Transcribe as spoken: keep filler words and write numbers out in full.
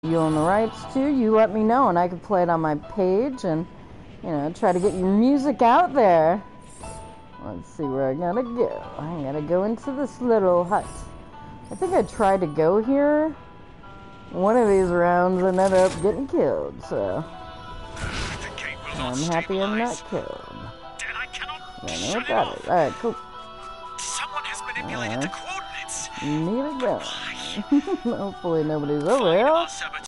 you own the rights to, you let me know and I can play it on my page and, you know, try to get your music out there. Let's see where I gotta go. I gotta go into this little hut. I think I tried to go here. One of these rounds ended up getting killed, so I'm happy I'm not killed. I know about it. Alright, cool. Someone has manipulated the coordinates. Need to go. Hopefully nobody's over here.